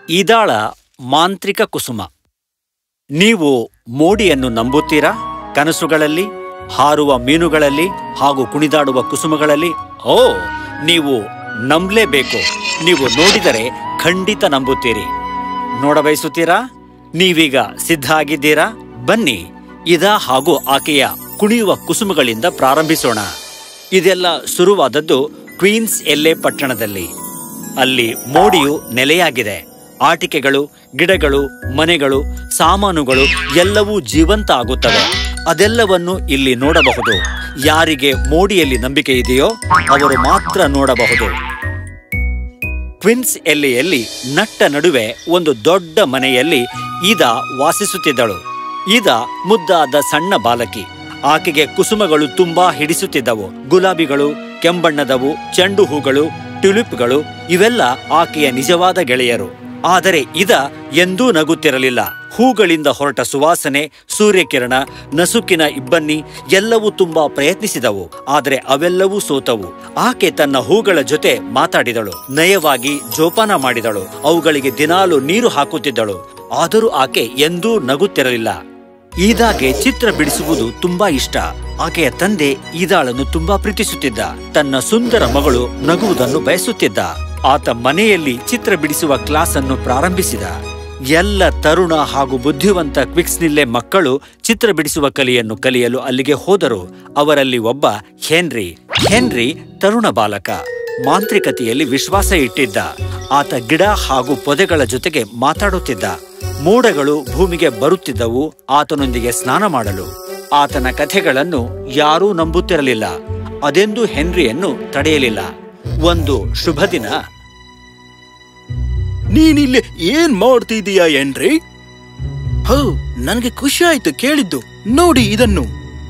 ಇದಾಳ ಮಾಂತ್ರಿಕ ಕುಸುಮ. ನೀವು ಮೋಡಿಯನ್ನು ನಂಬುತ್ತೀರಾ? ಕನಸುಗಳಲ್ಲಿ, ಹಾರುವ ಮೀನುಗಳಲ್ಲಿ ಹಾಗೂ ಕುಣಿದಾಡುವ ಕುಸುಮಗಳಲ್ಲಿ? ಓ, ನೀವು ನಂಬಲೇಬೇಕು. ನೀವು ನೋಡಿದರೆ ಖಂಡಿತ ನಂಬುತ್ತೀರಿ. ನೋಡಬಯಸುತ್ತೀರಾ? ನೀವೀಗ ಸಿದ್ಧ ಆಗಿದ್ದೀರಾ? ಬನ್ನಿ, ಇದಾ ಹಾಗೂ ಆಕೆಯ ಕುಣಿಯುವ ಕುಸುಮಗಳಿಂದ ಪ್ರಾರಂಭಿಸೋಣ. ಇದೆಲ್ಲ ಶುರುವಾದದ್ದು ಕ್ವೀನ್ಸ್ ಎಲ್ಲೆ ಪಟ್ಟಣದಲ್ಲಿ. ಅಲ್ಲಿ ಮೋಡಿಯು ನೆಲೆಯಾಗಿದೆ. ಆಟಿಕೆಗಳು, ಗಿಡಗಳು, ಮನೆಗಳು, ಸಾಮಾನುಗಳು ಎಲ್ಲವೂ ಜೀವಂತ ಆಗುತ್ತವೆ. ಅದೆಲ್ಲವನ್ನು ಇಲ್ಲಿ ನೋಡಬಹುದು. ಯಾರಿಗೆ ಮೋಡಿಯಲ್ಲಿ ನಂಬಿಕೆ ಇದೆಯೋ ಅವರು ಮಾತ್ರ ನೋಡಬಹುದು. ಕ್ವೀನ್ಸ್ ಎಲ್ಲೆಯಲ್ಲಿ ನಟ್ಟ ನಡುವೆ ಒಂದು ದೊಡ್ಡ ಮನೆಯಲ್ಲಿ ಈದಾ ವಾಸಿಸುತ್ತಿದ್ದಳು. ಈದಾ ಮುದ್ದಾದ ಸಣ್ಣ ಬಾಲಕಿ. ಆಕೆಗೆ ಕುಸುಮಗಳು ತುಂಬಾ ಹಿಡಿಸುತ್ತಿದ್ದವು. ಗುಲಾಬಿಗಳು, ಕೆಂಬಣ್ಣದವು, ಚೆಂಡು ಹೂಗಳು, ಟ್ಯುಲಿಪ್ಗಳು ಇವೆಲ್ಲ ಆಕೆಯ ನಿಜವಾದ ಗೆಳೆಯರು. ಆದರೆ ಈದಾ ಎಂದೂ ನಗುತ್ತಿರಲಿಲ್ಲ. ಹೂಗಳಿಂದ ಹೊರಟ ಸುವಾಸನೆ, ಸೂರ್ಯಕಿರಣ, ನಸುಕಿನ ಇಬ್ಬನಿ ಎಲ್ಲವೂ ತುಂಬಾ ಪ್ರಯತ್ನಿಸಿದವು. ಆದರೆ ಅವೆಲ್ಲವೂ ಸೋತವು. ಆಕೆ ತನ್ನ ಹೂಗಳ ಜೊತೆ ಮಾತಾಡಿದಳು, ನಯವಾಗಿ ಜೋಪಾನ ಮಾಡಿದಳು, ಅವುಗಳಿಗೆ ದಿನಾಲು ನೀರು ಹಾಕುತ್ತಿದ್ದಳು. ಆದರೂ ಆಕೆ ಎಂದೂ ನಗುತ್ತಿರಲಿಲ್ಲ. ಈದಾಗೆ ಚಿತ್ರ ಬಿಡಿಸುವುದು ತುಂಬಾ ಇಷ್ಟ. ಆಕೆಯ ತಂದೆ ಈದಾಳನ್ನು ತುಂಬಾ ಪ್ರೀತಿಸುತ್ತಿದ್ದ. ತನ್ನ ಸುಂದರ ಮಗಳು ನಗುವುದನ್ನು ಬಯಸುತ್ತಿದ್ದ. ಆತ ಮನೆಯಲ್ಲಿ ಚಿತ್ರ ಬಿಡಿಸುವ ಕ್ಲಾಸ್ ಅನ್ನು ಪ್ರಾರಂಭಿಸಿದ. ಎಲ್ಲ ತರುಣ ಹಾಗೂ ಬುದ್ಧಿವಂತ ಕ್ವಿಕ್ಸ್ನಿಲ್ಲೆ ಮಕ್ಕಳು ಚಿತ್ರ ಬಿಡಿಸುವ ಕಲೆಯನ್ನು ಕಲಿಯಲು ಅಲ್ಲಿಗೆ ಹೋದರು. ಅವರಲ್ಲಿ ಒಬ್ಬ ಹೆನ್ರಿ ತರುಣ ಬಾಲಕ. ಮಾಂತ್ರಿಕತೆಯಲ್ಲಿ ವಿಶ್ವಾಸ ಇಟ್ಟಿದ್ದ. ಆತ ಗಿಡ ಹಾಗೂ ಪೊದೆಗಳ ಜೊತೆಗೆ ಮಾತಾಡುತ್ತಿದ್ದ. ಮೋಡಗಳು ಭೂಮಿಗೆ ಬರುತ್ತಿದ್ದವು ಆತನೊಂದಿಗೆ ಸ್ನಾನ ಮಾಡಲು. ಆತನ ಕಥೆಗಳನ್ನು ಯಾರೂ ನಂಬುತ್ತಿರಲಿಲ್ಲ. ಅದೆಂದೂ ಹೆನ್ರಿಯನ್ನು ತಡೆಯಲಿಲ್ಲ. ಒಂದು ಶುಭ ದಿನ, ನೀನಿಲ್ಲಿ ಏನ್ ಮಾಡ್ತಿದೀಯಾ ಹೆನ್ರಿ? ಹೌ, ನನಗೆ ಖುಷಿ ಆಯ್ತು ಕೇಳಿದ್ದು. ನೋಡಿ ಇದನ್ನು.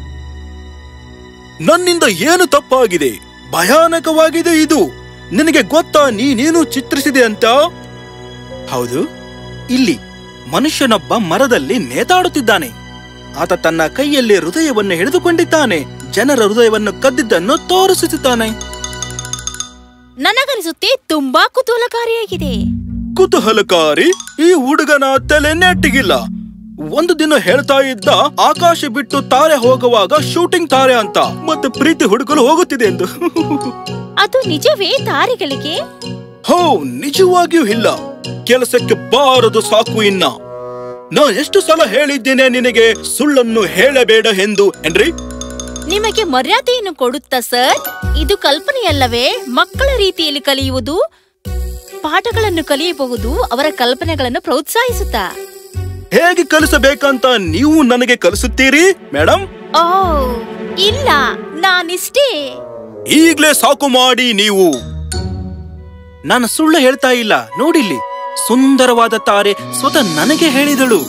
ನನ್ನಿಂದ ಏನು ತಪ್ಪಾಗಿದೆ? ಭಯಾನಕವಾಗಿದೆ ಇದು. ನಿನಗೆ ಗೊತ್ತಾ ನೀನೇನು ಚಿತ್ರಿಸಿದೆ ಅಂತ? ಹೌದು, ಇಲ್ಲಿ ಮನುಷ್ಯನೊಬ್ಬ ಮರದಲ್ಲಿ ನೇತಾಡುತ್ತಿದ್ದಾನೆ. ಆತ ತನ್ನ ಕೈಯಲ್ಲಿ ಹೃದಯವನ್ನು ಹಿಡಿದುಕೊಂಡಿದ್ದಾನೆ. ಜನರ ಹೃದಯವನ್ನು ಕದ್ದಿದ್ದನ್ನು ತೋರಿಸುತ್ತಿದ್ದಾನೆ. ನನಗನಿಸುತ್ತೆ ತುಂಬಾ ಕುತೂಹಲಕಾರಿಯಾಗಿದೆ. ಕುತೂಹಲಕಾರಿ? ಈ ಹುಡುಗನ ತಲೆ ನೆಟ್ಟಿಗಿಲ್ಲ. ಒಂದು ದಿನ ಹೇಳ್ತಾ ಇದ್ದ ಆಕಾಶ ಬಿಟ್ಟು ತಾರೆ ಹೋಗುವಾಗ ಶೂಟಿಂಗ್ ತಾರೆ ಅಂತ, ಮತ್ತೆ ಪ್ರೀತಿ ಹುಡುಕಲು ಹೋಗುತ್ತಿದೆ ಎಂದು. ಅದು ನಿಜವೇ? ತಾರೆಗಳಿಗೆ? ಹೋ, ನಿಜವಾಗಿಯೂ ಇಲ್ಲ. ಕೆಲಸಕ್ಕೆ ಬಾರದು ಸಾಕು. ಇನ್ನ ನಾ ಎಷ್ಟು ಸಲ ಹೇಳಿದ್ದೇನೆ ನಿನಗೆ ಸುಳ್ಳನ್ನು ಹೇಳಬೇಡ ಎಂದು. ಹೆನ್ರಿ, ನಿಮಗೆ ಮರ್ಯಾದೆಯನ್ನು ಕೊಡುತ್ತಾ ಸರ್? ಇದು ಕಲ್ಪನೆಯಲ್ಲವೇ? ಮಕ್ಕಳ ರೀತಿಯಲ್ಲಿ ಕಲಿಯುವುದು, ಪಾಠಗಳನ್ನು ಕಲಿಯಬಹುದು, ಅವರ ಕಲ್ಪನೆಗಳನ್ನು ಪ್ರೋತ್ಸಾಹಿಸುತ್ತಾ. ಹೇಗೆ ಕಲಿಸಬೇಕಂತ ನೀವು ನನಗೆ ಕಲಿಸುತ್ತೀರಿ ಮೇಡಮ್? ಓ ಇಲ್ಲ, ನಾನಿಷ್ಟೇ. ಈಗ್ಲೇ ಸಾಕು ಮಾಡಿ ನೀವು. ನಾನು ಸುಳ್ಳು ಹೇಳ್ತಾ ಇಲ್ಲ. ನೋಡಿಲ್ಲಿ, ಸುಂದರವಾದ ತಾರೆ ಸ್ವತಃ ನನಗೆ ಹೇಳಿದಳು.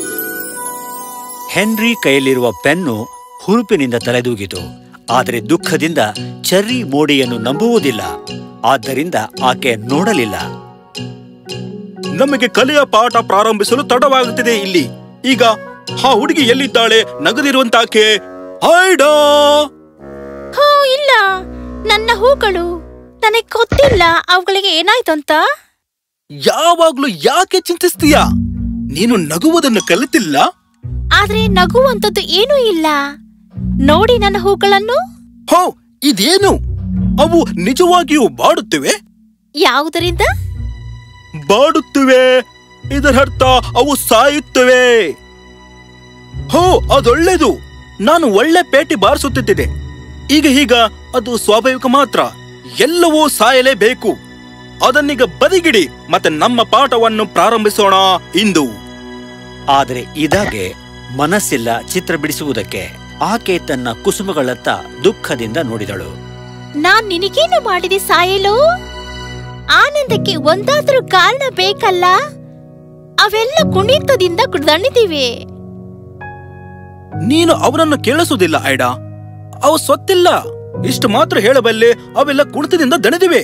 ಹೆನ್ರಿ ಕೈಯಲ್ಲಿರುವ ಪೆನ್ನು ಹುರುಪಿನಿಂದ ತಲೆದೂಗಿತು. ಆದರೆ ದುಃಖದಿಂದ ಚೆರ್ರಿ ಮೋಡಿಯನ್ನು ನಂಬುವುದಿಲ್ಲ. ಆದ್ದರಿಂದ ಆಕೆ ನೋಡಲಿಲ್ಲ. ನಮಗೆ ಕಲೆಯ ಪಾಠ ಪ್ರಾರಂಭಿಸಲು ತಡವಾಗುತ್ತಿದೆ. ಇಲ್ಲಿ ಈಗ ಆ ಹುಡುಗಿ ಎಲ್ಲಿದ್ದಾಳೆ? ನಗದಿರುವಂತಾಕೆ. ಐಡಾ! ಹೋ ಇಲ್ಲ, ನನ್ನ ಹೂಗಳು. ನನಗೆ ಗೊತ್ತಿಲ್ಲ ಅವುಗಳಿಗೆ ಏನಾಯ್ತು ಅಂತ. ಯಾವಾಗ್ಲೂ ಯಾಕೆ ಚಿಂತಿಸ್ತೀಯಾ? ನೀನು ನಗುವುದನ್ನು ಕಲಿತಿಲ್ಲ. ಆದ್ರೆ ನಗುವಂತದ್ದು ಏನೂ ಇಲ್ಲ. ನೋಡಿ ನನ್ನ ಹೂಗಳನ್ನು. ಹೋ, ಇದೇನು? ಅವು ನಿಜವಾಗಿಯೂ ಬಾಡುತ್ತಿವೆ. ಯಾವುದರಿಂದ ಬಾಡುತ್ತಿವೆ? ಇದರರ್ಥ ಅವು ಸಾಯುತ್ತವೆ. ಹೋ, ಅದೊಳ್ಳೆದು. ನಾನು ಒಳ್ಳೆ ಪೇಟಿ ಬಾರಿಸುತ್ತಿದ್ದೆ. ಈಗ ಅದು ಸ್ವಾಭಾವಿಕ ಮಾತ್ರ. ಎಲ್ಲವೂ ಸಾಯಲೇಬೇಕು. ಅದನ್ನೀಗ ಬದಿಗಿಡಿ ಮತ್ತೆ ನಮ್ಮ ಪಾಠವನ್ನು ಪ್ರಾರಂಭಿಸೋಣ ಇಂದು. ಆದರೆ ಇದಾಗೆ ಮನಸ್ಸಿಲ್ಲ ಚಿತ್ರ ಬಿಡಿಸುವುದಕ್ಕೆ. ಆಕೆ ತನ್ನ ಕುಸುಮಗಳತ್ತ ದುಃಖದಿಂದ ನೋಡಿದಳು. ನಾನ್ ನಿನಗೇನು ಮಾಡಿದೆ ಸಾಯಲು? ಆನಂದಕ್ಕೆ ಒಂದಾದ್ರೂ ಕಾರಣ ಬೇಕಲ್ಲ. ಅವೆಲ್ಲ ಕುಣಿತದಿಂದ ದಣಿದಿವೆ. ನೀನು ಅವರನ್ನು ಕೇಳಿಸುವುದಿಲ್ಲ ಐಡಾ. ಅವು ಸೊತ್ತಿಲ್ಲ. ಇಷ್ಟು ಮಾತ್ರ ಹೇಳಬಲ್ಲೆ, ಅವೆಲ್ಲ ಕುಣಿತದಿಂದ ದಣಿದಿವೆ.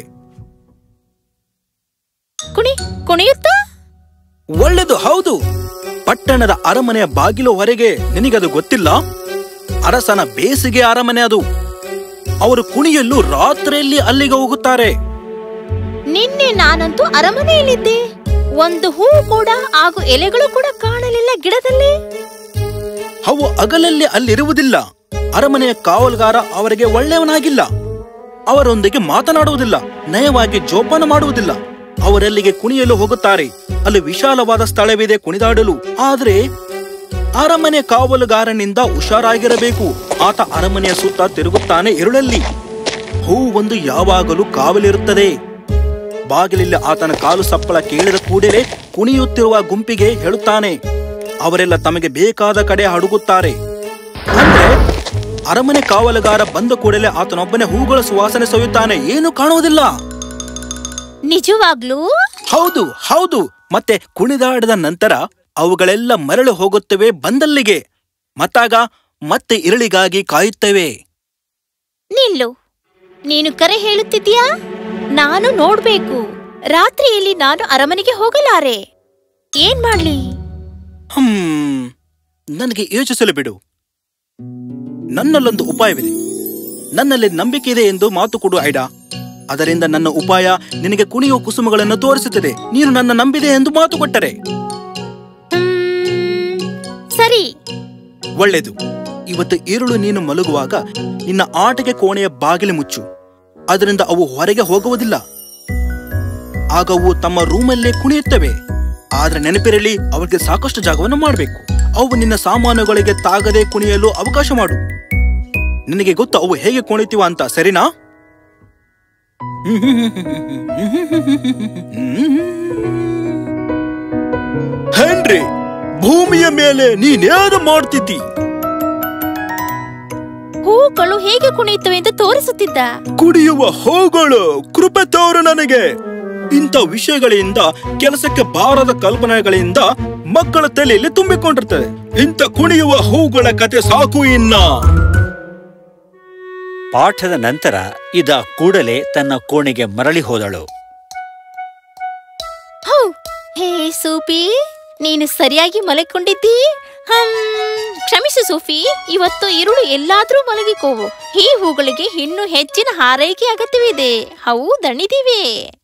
ಕುಣಿಯುತ್ತಾ? ಒಳ್ಳೆದು, ಹೌದು. ಪಟ್ಟಣದ ಅರಮನೆಯ ಬಾಗಿಲು ಹೊರಗೆ. ನಿನಗದು ಗೊತ್ತಿಲ್ಲ? ಅರಸನ ಬೇಸಿಗೆ ಅರಮನೆ ಅದು. ಅವರು ಕುಣಿಯಲು ರಾತ್ರಿಯಲ್ಲಿ ಅಲ್ಲಿಗೆ ಹೋಗುತ್ತಾರೆ. ನಿನ್ನೆ ನಾನಂತೂ ಅರಮನೆಯಲ್ಲಿದ್ದೆ. ಒಂದು ಹೂ ಕೂಡ ಹಾಗೂ ಎಲೆಗಳು ಕೂಡ ಕಾಣಲಿಲ್ಲ ಗಿಡದಲ್ಲಿ. ಅವು ಹಗಲಲ್ಲಿ ಅಲ್ಲಿರುವುದಿಲ್ಲ. ಅರಮನೆಯ ಕಾವಲುಗಾರ ಅವರಿಗೆ ಒಳ್ಳೆಯವನಾಗಿಲ್ಲ. ಅವರೊಂದಿಗೆ ಮಾತನಾಡುವುದಿಲ್ಲ, ನಯವಾಗಿ ಜೋಪಾನ ಮಾಡುವುದಿಲ್ಲ. ಅವರೆಲ್ಲಿಗೆ ಕುಣಿಯಲು ಹೋಗುತ್ತಾರೆ. ಅಲ್ಲಿ ವಿಶಾಲವಾದ ಸ್ಥಳವಿದೆ ಕುಣಿದಾಡಲು. ಆದರೆ ಅರಮನೆ ಕಾವಲುಗಾರನಿಂದ ಹುಷಾರಾಗಿರಬೇಕು. ಆತ ಅರಮನೆಯ ಸುತ್ತ ತಿರುಗುತ್ತಾನೆ ಇರುಳಲ್ಲಿ. ಹೂ ಒಂದು ಯಾವಾಗಲೂ ಕಾವಲಿರುತ್ತದೆ. ಬಾಗಿಲಲ್ಲಿ ಆತನ ಕಾಲು ಸಪ್ಪಳ ಕೇಳಿದ ಕೂಡಲೇ ಕುಣಿಯುತ್ತಿರುವ ಗುಂಪಿಗೆ ಹೇಳುತ್ತಾನೆ. ಅವರೆಲ್ಲ ತಮಗೆ ಬೇಕಾದ ಕಡೆ ಹಡುಗುತ್ತಾರೆ. ಅಂದ್ರೆ ಅರಮನೆ ಕಾವಲುಗಾರ ಬಂದ ಕೂಡಲೇ ಆತನೊಬ್ಬನೇ ಹೂಗಳ ಸುವಾಸನೆ ಸವಿಯುತ್ತಾನೆ. ಏನು ಕಾಣುವುದಿಲ್ಲ. ನಿಜವಾಗ್ಲೂ? ಹೌದು ಹೌದು. ಮತ್ತೆ ಕುಣಿದಾಡಿದ ನಂತರ ಅವುಗಳೆಲ್ಲ ಮರಳಿ ಹೋಗುತ್ತವೆ ಬಂದಲ್ಲಿಗೆ. ಮತ್ತಾಗ ಮತ್ತೆ ಇರಳಿಗಾಗಿ ಕಾಯುತ್ತವೆ. ನಿಲ್ಲು, ನೀನು ಕರೆ ಹೇಳುತ್ತಿದ್ದೀಯಾ? ನಾನು ನೋಡ್ಬೇಕು. ರಾತ್ರಿಯಲ್ಲಿ ನಾನು ಅರಮನೆಗೆ ಹೋಗಲಾರೆ. ಏನ್ ಮಾಡ್ಲಿ? ನನಗೆ ಯೋಚಿಸಲು ಬಿಡು. ನನ್ನಲ್ಲೊಂದು ಉಪಾಯವಿದೆ. ನನ್ನಲ್ಲಿ ನಂಬಿಕೆ ಇದೆ ಎಂದು ಮಾತು ಕೊಡು ಐಡಾ. ಅದರಿಂದ ನನ್ನ ಉಪಾಯ ನಿನಗೆ ಕುಣಿಯುವ ಕುಸುಮಗಳನ್ನು ತೋರಿಸುತ್ತದೆ. ನೀನು ನನ್ನ ನಂಬಿದೆ ಎಂದು ಮಾತು ಕೊಟ್ಟರೆ. ಸರಿ, ಒಳ್ಳೆಯದು. ಇವತ್ತು ಈರುಳು ನೀನು ಮಲಗುವಾಗ ನಿನ್ನ ಆಟಿಕೆ ಕೋಣೆಯ ಬಾಗಿಲು ಮುಚ್ಚು. ಅದರಿಂದ ಅವು ಹೊರಗೆ ಹೋಗುವುದಿಲ್ಲ. ಆಗ ಅವು ತಮ್ಮ ರೂಮಲ್ಲೇ ಕುಣಿಯುತ್ತವೆ. ಆದ್ರೆ ನೆನಪಿರಲಿ, ಅವರಿಗೆ ಸಾಕಷ್ಟು ಜಾಗವನ್ನು ಮಾಡಬೇಕು. ಅವು ನಿನ್ನ ಸಾಮಾನುಗಳಿಗೆ ತಾಗದೆ ಕುಣಿಯಲು ಅವಕಾಶ ಮಾಡು. ನಿನಗೆ ಗೊತ್ತು ಅವು ಹೇಗೆ ಕುಣಿತೀವ ಅಂತ, ಸರಿನಾ? ಹೆನ್ರಿ, ಭೂಮಿಯ ಮೇಲೆ ನೀನೇನು ಮಾಡ್ತಿದ್ದಿ? ಹೂಗಳು ಹೇಗೆ ಕುಣಿಯುತ್ತವೆ ಎಂದು ತೋರಿಸುತ್ತಿದ್ದ. ಕುಡಿಯುವ ಹೂಗಳು. ಕೃಪೆ ತೋರು ನನಗೆ. ಇಂಥ ವಿಷಯಗಳಿಂದ, ಕೆಲಸಕ್ಕೆ ಬಾರದ ಕಲ್ಪನೆಗಳಿಂದ ಮಕ್ಕಳ ತಲೆಯಲ್ಲಿ ತುಂಬಿಕೊಂಡಿರ್ತದೆ. ಇಂಥ ಕುಣಿಯುವ ಹೂಗಳ ಕತೆ ಸಾಕು ಇನ್ನ. ಪಾಠದ ನಂತರ ಇದ ಕೂಡಲೇ ತನ್ನ ಕೋಣೆಗೆ ಮರಳಿ ಹೋದಳು. ಹೇ ಸೂಫಿ, ನೀನು ಸರಿಯಾಗಿ ಮಲಗಿಕೊಂಡಿದ್ದಿ. ಕ್ಷಮಿಸು ಸೂಫಿ, ಇವತ್ತು ಇರುಳು ಎಲ್ಲಾದ್ರೂ ಮಲಗಿಕೋವು. ಈ ಹೂಗಳಿಗೆ ಇನ್ನೂ ಹೆಚ್ಚಿನ ಹಾರೈಕೆ ಅಗತ್ಯವಿದೆ. ಅವು ದಣಿದಿವೆ.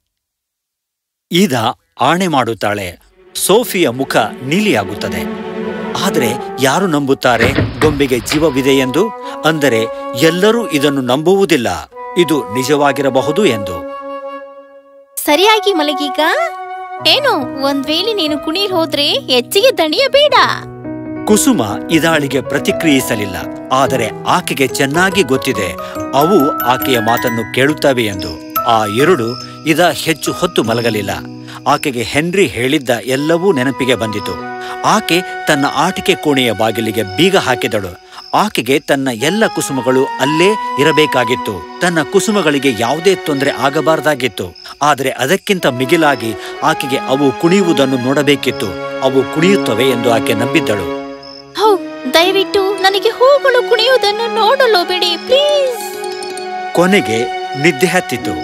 ಈದ ಆಣೆ ಮಾಡುತ್ತಾಳೆ. ಸೋಫಿಯ ಮುಖ ನೀಲಿಯಾಗುತ್ತದೆ. ಆದರೆ ಯಾರು ನಂಬುತ್ತಾರೆ ಗೊಂಬೆಗೆ ಜೀವವಿದೆ ಎಂದು? ಅಂದರೆ ಎಲ್ಲರೂ ಇದನ್ನು ನಂಬುವುದಿಲ್ಲ, ಇದು ನಿಜವಾಗಿರಬಹುದು ಎಂದು. ಸರಿಯಾಗಿ ಮಲಗೀಗ. ಏನು, ಒಂದ್ ವೇಳೆ ನೀನು ಕುಣಿಲ್ ಹೋದ್ರೆ ಹೆಚ್ಚಿಗೆ ದಣಿಯಬೇಡ. ಕುಸುಮ ಇದಾಳಿಗೆ ಪ್ರತಿಕ್ರಿಯಿಸಲಿಲ್ಲ. ಆದರೆ ಆಕೆಗೆ ಚೆನ್ನಾಗಿ ಗೊತ್ತಿದೆ ಅವು ಆಕೆಯ ಮಾತನ್ನು ಕೇಳುತ್ತವೆ ಎಂದು. ಆ ಎರಡು ಇದ ಹೆಚ್ಚು ಹೊತ್ತು ಮಲಗಲಿಲ್ಲ. ಆಕೆಗೆ ಹೆನ್ರಿ ಹೇಳಿದ್ದ ಎಲ್ಲವೂ ನೆನಪಿಗೆ ಬಂದಿತು. ಆಕೆ ತನ್ನ ಆಟಿಕೆ ಕೋಣೆಯ ಬಾಗಿಲಿಗೆ ಬೀಗ ಹಾಕಿದಳು. ಆಕೆಗೆ ತನ್ನ ಎಲ್ಲ ಕುಸುಮಗಳು ಅಲ್ಲೇ ಇರಬೇಕಾಗಿತ್ತು. ತನ್ನ ಕುಸುಮಗಳಿಗೆ ಯಾವುದೇ ತೊಂದರೆ ಆಗಬಾರದಾಗಿತ್ತು. ಆದರೆ ಅದಕ್ಕಿಂತ ಮಿಗಿಲಾಗಿ ಆಕೆಗೆ ಅವು ಕುಣಿಯುವುದನ್ನು ನೋಡಬೇಕಿತ್ತು. ಅವು ಕುಣಿಯುತ್ತವೆ ಎಂದು ಆಕೆ ನಂಬಿದ್ದಳು. ದಯವಿಟ್ಟು ನನಗೆ ಹೂಗಳು ಕುಣಿಯುವುದನ್ನು ನೋಡಲು ಬಿಡಿ ಪ್ಲೀಸ್. ಕೊನೆಗೆ ನಿದ್ದೆ ಹತ್ತಿತು.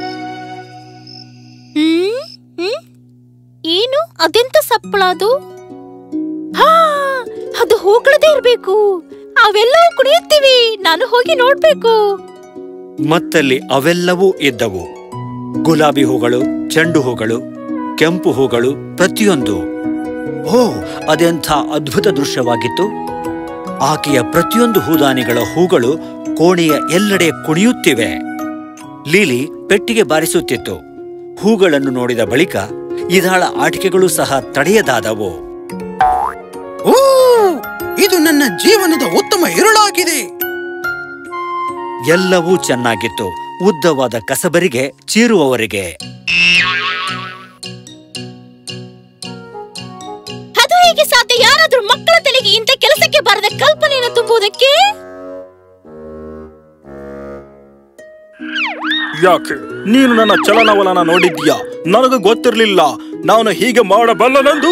ಏನು ಅದೆಂತ ಸಪ್ಪಳ ಅದು? ಅದು ಹೂಗಳದೇ ಇರ್ಬೇಕು. ಅವೆಲ್ಲವೂ ಕುಣಿಯುತ್ತಿವೆ. ನಾನು ಹೋಗಿ ನೋಡ್ಬೇಕು. ಮತ್ತಲ್ಲಿ ಅವೆಲ್ಲವೂ ಇದ್ದವು. ಗುಲಾಬಿ ಹೂಗಳು, ಚೆಂಡು ಹೂಗಳು, ಕೆಂಪು ಹೂಗಳು, ಪ್ರತಿಯೊಂದು. ಅದೆಂಥ ಅದ್ಭುತ ದೃಶ್ಯವಾಗಿತ್ತು. ಆಕೆಯ ಪ್ರತಿಯೊಂದು ಹೂದಾನಿಗಳ ಹೂಗಳು ಕೋಣೆಯ ಎಲ್ಲೆಡೆ ಕುಣಿಯುತ್ತಿವೆ. ಲೀಲಿ ಪೆಟ್ಟಿಗೆ ಬಾರಿಸುತ್ತಿತ್ತು. ಹೂಗಳನ್ನು ನೋಡಿದ ಬಳಿಕ ಇದಾಳ ಆಟಿಕೆಗಳು ಸಹ ತಡೆಯದಾದವು. ಇದು ನನ್ನ ಜೀವನದ ಉತ್ತಮ ಇರುಳಾಗಿದೆ. ಎಲ್ಲವೂ ಚೆನ್ನಾಗಿತ್ತು, ಉದ್ದವಾದ ಕಸಬರಿಗೆ ಚೀರುವವರೆಗೆ. ಅದು ಹೇಗೆ ಸಾಧ್ಯ? ಯಾರಾದ್ರೂ ಮಕ್ಕಳ ತಲೆಗೆ ಇಂಥ ಕೆಲಸಕ್ಕೆ ಬಾರದ ಕಲ್ಪನೆಯನ್ನು ತುಂಬುವುದಕ್ಕೆ? ಯಾಕೆ ನೀನು ನನ್ನ ಚಲನವಲನ ನೋಡಿದ್ಯಾ? ನನಗೆ ಗೊತ್ತಿರ್ಲಿಲ್ಲ ನಾನು ಹೀಗೆ ಮಾಡಬಲ್ಲನೆಂದು.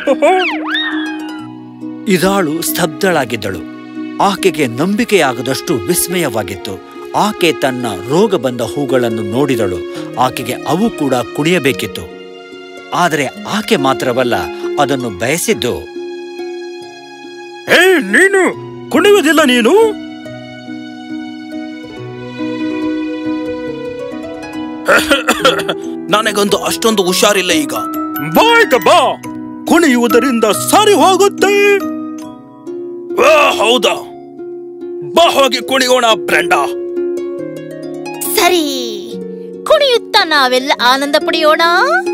ಇದಾಳು ಸ್ತಬ್ಧಳಾಗಿದ್ದಳು. ಆಕೆಗೆ ನಂಬಿಕೆಯಾಗದಷ್ಟು ವಿಸ್ಮಯವಾಗಿತ್ತು. ಆಕೆ ತನ್ನ ರೋಗ ಬಂದ ಹೂಗಳನ್ನು ನೋಡಿದಳು. ಆಕೆಗೆ ಅವು ಕೂಡ ಕುಣಿಯಬೇಕಿತ್ತು. ಆದರೆ ಆಕೆ ಮಾತ್ರವಲ್ಲ, ಅದನ್ನು ಬಯಸಿದ್ದು. ನೀನು ಕುಣಿಯುವುದಿಲ್ಲ ನೀನು? ನನಗಂತೂ ಅಷ್ಟೊಂದು ಹುಷಾರಿಲ್ಲ ಈಗ. ಬೇಗ ಬಾ, ಕುಣಿಯುವುದರಿಂದ ಸರಿ ಹೋಗುತ್ತೆ. ಹೌದಾ, ಬಾ ಹೋಗಿ ಕುಣಿಯೋಣ ಬ್ರೆಂಡಾ. ಸರಿ, ಕುಣಿಯುತ್ತಾ ನಾವೆಲ್ಲ ಆನಂದ ಪಡೆಯೋಣ.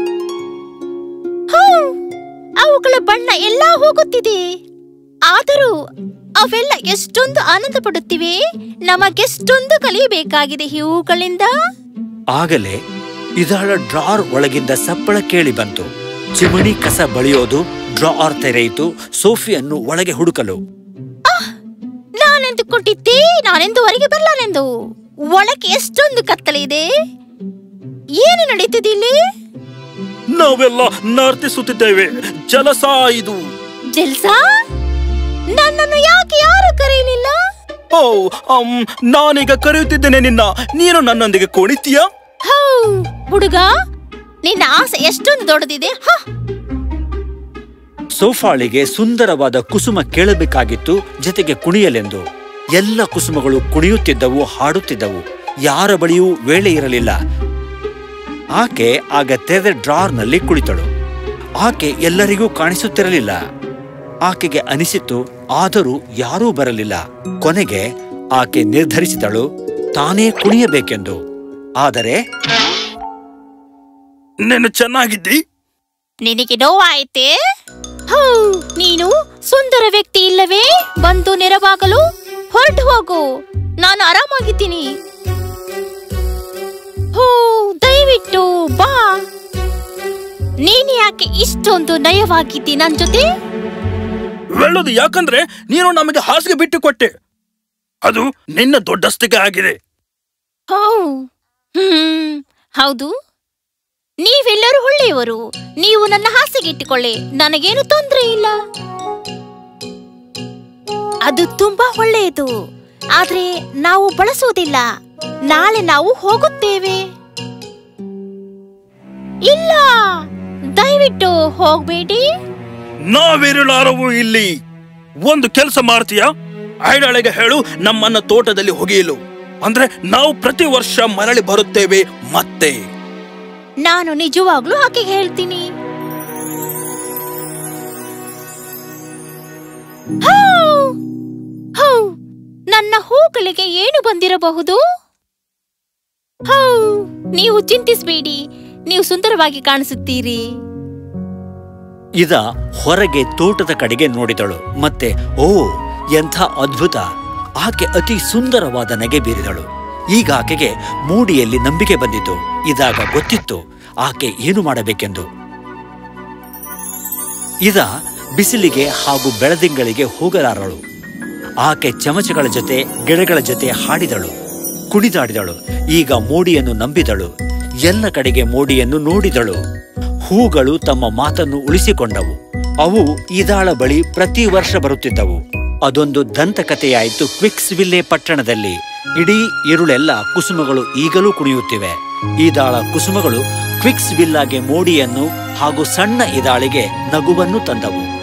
ಅವುಗಳ ಬಣ್ಣ ಎಲ್ಲ ಹೋಗುತ್ತಿದೆ, ಆದರೂ ಅವೆಲ್ಲ ಎಷ್ಟೊಂದು ಆನಂದ ಪಡುತ್ತಿವೆ. ನಮಗೆಷ್ಟೊಂದು ಕಲಿಯಬೇಕಾಗಿದೆ ಇವುಗಳಿಂದ. ಆಗಲೇ ಇದಾಳ ಡ್ರಾರ್ ಒಳಗಿಂದ ಸಪ್ಪಳ ಕೇಳಿ ಬಂತು. ಚಿಮಣಿ ಕಸ ಬಳಿಯೋದು ಡ್ರಾರ್ ತೆರೆಯಿತು. ಸೋಫಿಯನ್ನು ಒಳಗೆ ಹುಡುಕಲು. ನಾನೆಂದುಕೊಂಡಿದ್ದೆ ನಾನೆಂದು ಹೊರಗೆ ಬರಲಾನೆಂದು. ಒಳಗೆ ಎಷ್ಟೊಂದು ಕತ್ತಲೆ ಇದೆ. ಏನು ನಡೀತಿದೆ ಇಲ್ಲಿ? ನಾವೆಲ್ಲ ನರ್ತಿಸುತ್ತಿದ್ದೇವೆ. ಜಲಸ ಇದು. ಜಲ್ಸಾ? ನನ್ನನ್ನು ಯಾಕೆ ಯಾರು ಕರೆಯಲಿಲ್ಲ? ನಾನೀಗ ಕರೆಯುತ್ತಿದ್ದೇನೆ ನಿನ್ನ. ನೀನು ನನ್ನೊಂದಿಗೆ ಕುಣಿತೀಯಾ? ಹುಡುಗ, ನಿನ್ನ ಆಸೆ ಎಷ್ಟೊಂದು ದೊಡ್ಡದಿದೆ. ಸೋಫಾಳಿಗೆ ಸುಂದರವಾದ ಕುಸುಮ ಕೇಳಬೇಕಾಗಿತ್ತು, ಜೊತೆಗೆ ಕುಣಿಯಲೆಂದು. ಎಲ್ಲ ಕುಸುಮಗಳು ಕುಣಿಯುತ್ತಿದ್ದವು, ಹಾಡುತ್ತಿದ್ದವು. ಯಾರ ಬಳಿಯೂ ವೇಳೆ ಇರಲಿಲ್ಲ. ಆಕೆ ಆಗ ತೆರೆದ ಡ್ರಾರ್ನಲ್ಲಿ ಕುಳಿತಳು. ಆಕೆ ಎಲ್ಲರಿಗೂ ಕಾಣಿಸುತ್ತಿರಲಿಲ್ಲ. ಆಕೆಗೆ ಅನಿಸಿತು, ಆದರೂ ಯಾರೂ ಬರಲಿಲ್ಲ. ಕೊನೆಗೆ ಆಕೆ ನಿರ್ಧರಿಸಿದಳು ತಾನೇ ಕುಣಿಯಬೇಕೆಂದು. ಆದರೆ ನೀನು ಚೆನ್ನಾಗಿದ್ದಿ? ನಿನಗೆ ನೋವಾಯಿತೆ? ನೀನು ಸುಂದರ ವ್ಯಕ್ತಿ ಇಲ್ಲವೇ? ಬಂದು ನೆರವಾಗಲು ಹೊರಟು ಹೋಗು. ನಾನು ಆರಾಮಾಗಿದ್ದೀನಿ. ದಯವಿಟ್ಟು ಬಾ. ನೀನು ಯಾಕೆ ಇಷ್ಟೊಂದು ನಯವಾಗಿದ್ದಿ ನನ್ ಜೊತೆ? ಹೇಳೋದು ಯಾಕಂದ್ರೆ ನೀನು ನಮಗೆ ಹಾಸಿಗೆ ಬಿಟ್ಟು ಕೊಟ್ಟೆ. ಅದು ನಿನ್ನ ದೊಡ್ಡಸ್ತಿಕೆ ಆಗಿದೆ. ಹೌದು, ನೀವೆಲ್ಲರೂ ಒಳ್ಳೆಯವರು. ನೀವು ನನ್ನ ಹಾಸಿಗೆ ಇಟ್ಟುಕೊಳ್ಳಿ, ನನಗೇನು ತೊಂದರೆ ಇಲ್ಲ. ಅದು ತುಂಬಾ ಒಳ್ಳೆಯದು, ಆದ್ರೆ ನಾವು ಬಳಸುವುದಿಲ್ಲ. ನಾಳೆ ನಾವು ಹೋಗುತ್ತೇವೆ. ಇಲ್ಲ, ದಯವಿಟ್ಟು ಹೋಗ್ಬೇಡಿ. ನಾವಿರಲಾರವು ಇಲ್ಲಿ. ಒಂದು ಕೆಲಸ ಮಾಡ್ತೀಯಾ? ಐಡಾಳಿಗೆ ಹೇಳು ನಮ್ಮನ್ನ ತೋಟದಲ್ಲಿ ಹೊಗೆಯಲು. ಅಂದ್ರೆ ನಾವು ಪ್ರತಿ ವರ್ಷ ಮರಳಿ ಬರುತ್ತೇವೆ. ಮತ್ತೆ ನಾನು ನಿಜವಾಗ್ಲೂ ಆಕೆಗೆ ಹೇಳ್ತೀನಿ. ನನ್ನ ಹೂಗಳಿಗೆ ಏನು ಬಂದಿರಬಹುದು? ನೀವು ಚಿಂತಿಸಬೇಡಿ, ನೀವು ಸುಂದರವಾಗಿ ಕಾಣಿಸುತ್ತೀರಿ. ಇದ ಹೊರಗೆ ತೋಟದ ಕಡೆಗೆ ನೋಡಿದಳು. ಮತ್ತೆ ಎಂಥ ಅದ್ಭುತ! ಆಕೆ ಅತಿ ಸುಂದರವಾದ ನಗೆ ಬೀರಿದಳು. ಈಗ ಆಕೆಗೆ ಮೂಡಿಯಲ್ಲಿ ನಂಬಿಕೆ ಬಂದಿತು. ಇದಾಗ ಗೊತ್ತಿತ್ತು ಆಕೆ ಏನು ಮಾಡಬೇಕೆಂದು. ಇದ ಬಿಸಿಲಿಗೆ ಹಾಗೂ ಬೆಳದಿಂಗಳಿಗೆ ಹೋಗಲಾರಳು. ಆಕೆ ಚಮಚಗಳ ಜೊತೆ ಗಿಡಗಳ ಜೊತೆ ಹಾಡಿದಳು, ಕುಣಿದಾಡಿದಳು. ಈಗ ಮೋಡಿಯನ್ನು ನಂಬಿದಳು. ಎಲ್ಲ ಕಡೆಗೆ ಮೋಡಿಯನ್ನು ನೋಡಿದಳು. ಹೂಗಳು ತಮ್ಮ ಮಾತನ್ನು ಉಳಿಸಿಕೊಂಡವು. ಅವು ಇದಾಳ ಬಳಿ ಪ್ರತಿ ವರ್ಷ ಬರುತ್ತಿದ್ದವು. ಅದೊಂದು ದಂತಕಥೆಯಾಯಿತು ಕ್ವಿಕ್ಸ್ವಿಲ್ಲೆ ಪಟ್ಟಣದಲ್ಲಿ. ಇಡೀ ಇರುಳೆಲ್ಲ ಕುಸುಮಗಳು ಈಗಲೂ ಕುಣಿಯುತ್ತಿವೆ. ಇದಾಳ ಕುಸುಮಗಳು ಕ್ವಿಕ್ಸ್ವಿಲ್ಲಾಗೆ ಮೋಡಿಯನ್ನು ಹಾಗೂ ಸಣ್ಣ ಇದಾಳಿಗೆ ನಗುವನ್ನು ತಂದವು.